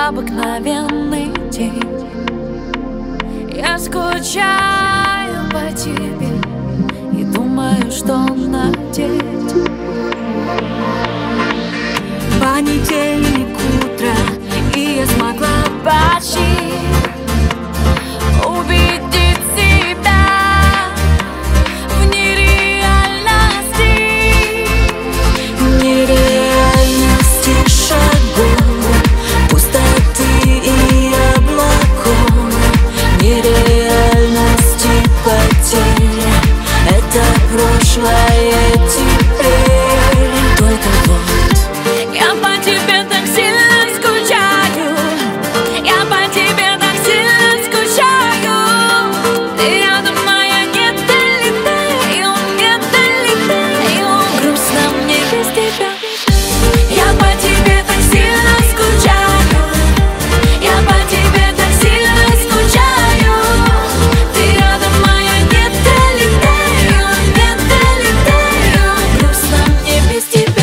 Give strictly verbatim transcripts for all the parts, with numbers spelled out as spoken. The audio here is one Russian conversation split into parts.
обыкновенный день. Я скучаю по тебе и думаю, что надеть. Понедельник утро, и я смогла почти увидеть себя в нереальности, нереальности шагов, пустоты и облаков, нереальности потерь. Это прошлое теперь. Только вот я по тебе так сильно скучаю, я по тебе так сильно скучаю. Ты рядом моя, не долетаю, не долетаю. Грустно мне без тебя. Я по тебе так сильно скучаю, я по тебе так сильно скучаю. Ты рядом моя, не долетаю, не долетаю. Грустно мне без тебя.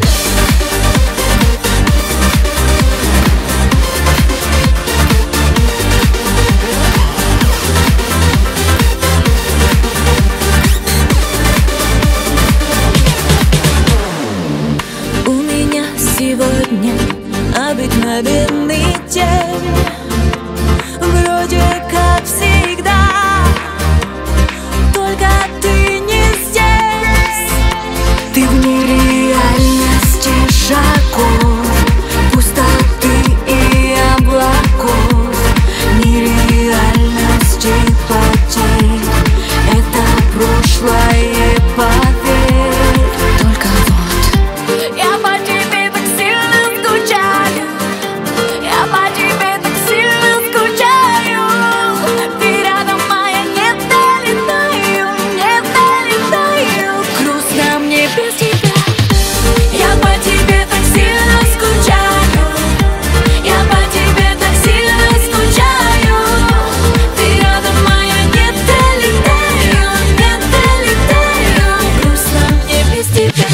У меня сегодня обыкновенный день, вроде как всегда, только ты не здесь. Ты в нереальности шагов, пустоты и облаков, нереальности потерь. Это прошлое, поверь. Только вот я по тебе так сильно скучаю, я по тебе так сильно скучаю. Ты рядом моя, не долетаю, не долетаю. Грустно мне без тебя. Я по тебе так сильно скучаю, я по тебе так сильно скучаю. Ты рядом моя, не долетаю, не долетаю. Грустно мне без тебя.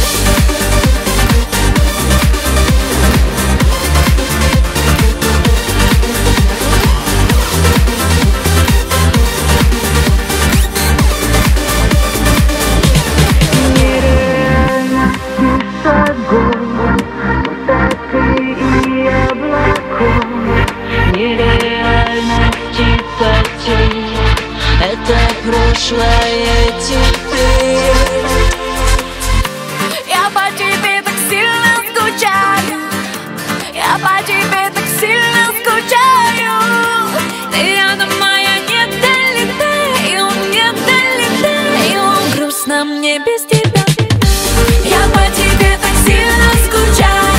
Нереальности потерь. Это прошлое теперь. Я по тебе так сильно скучаю, я по тебе так сильно скучаю. Ты рядом моя, не долетаю, не долетаю. Грустно мне без тебя. Я по тебе так сильно скучаю.